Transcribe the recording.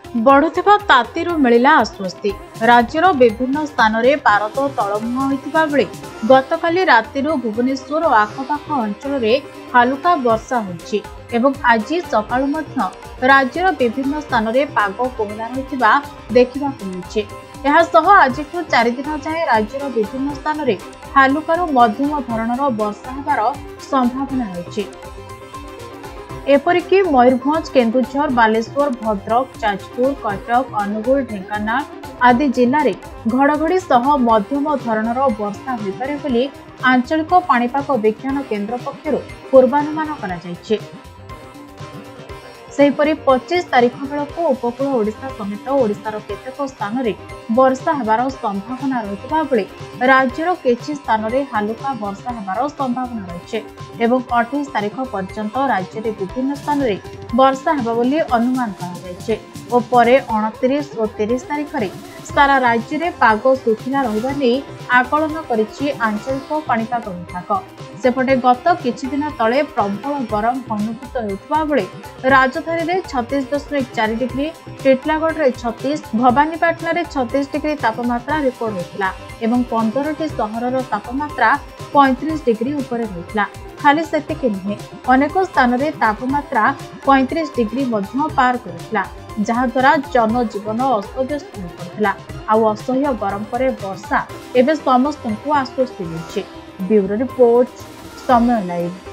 बढ़ुथिबा तातीरू मिलिला आश्वस्ति। राज्यर विभिन्न स्थान में पारद तलमुहा होइतिबा बेले गतकाली रातिरु भुवनेश्वर और आखपाख अंचल में हालुका वर्षा होइछि एवं आज सकाळु मध्य राज्यर विभिन्न स्थान में पाग कोहला रहितिबा देखिबाकु मिलिछि। एहासह आज 4 दिन जाए राज्यर विभिन्न स्थान में हालुकारु मध्यम धरणर वर्षा हेबार संभावना रहिछि। एपरिकी मयूरभंज, केन्दुझर, बालेश्वर, भद्रक, जाजपुर, कटक, अनुगुल, ढेंकानाल आदि जिले में घड़घड़ी सह मध्यम धरणर वर्षा होइपारे बोली आंचलिक पाणीपाग विज्ञान केन्द्र पक्षरु पूर्वानुमान करा जायछि। सेहीपरि 25 तारिख बेलू उपकूल ओडिशा समेत ओडिशार केतेक स्थान में वर्षा हेबार संभावना रहितबा बेले राज्यर किछि स्थान में हालुका वर्षा हेबार संभावना रहिछि एवं 28 तारिख पर्यंत राज्य में विभिन्न स्थान में वर्षा हेबा बोली अनुमान करा जायछि और परे 29 और 30 तारिख में सारा राज्य में पाग सुखिला रहिबा नै आकलन करिछि आंचलिक पाणीपाग विभाग। सेपटे गत किछि दिन तले प्रबल गरम अनुभूत हेउथबा बेले राजधानी में 36.4 डिग्री, टिटलागढ़ में 36, भवानीपाटना में 36 डिग्री तापमात्रा रिकॉर्ड होता एवं 15टी सहरर तापमात्रा 35 डिग्री उपरे रहितला। खाली सेतिके नुहे, अनेक स्थान में तापमात्रा 35 डिग्री मध्य पार करथिला, जहाद्वारा जनजीवन अस्तव्यस्त हो पड़ता। आउ असह्य गरम पर वर्षा एवं समस्त आश्वस्ति मिली। Bureau report, Samay live.